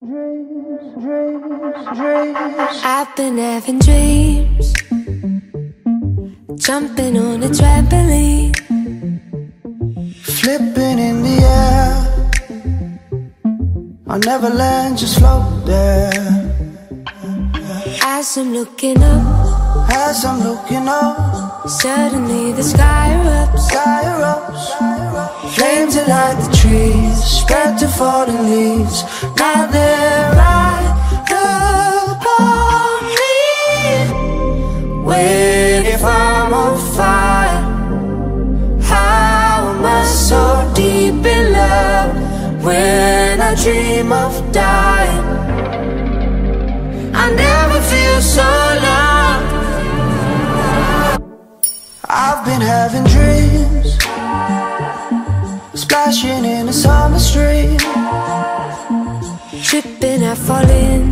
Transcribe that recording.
I've been having dreams, jumping on a trampoline, flipping in the air. I'll never land, just float there. As I'm looking up, suddenly the sky erupts. Flames that light the trees, spread to falling leaves. Now they're right upon me. Wait, if I'm on fire, how am I so deep in love? When I dream of dying, I never feel so loved. I've been having dreams, splashing in a summer stream, tripping, I fall in.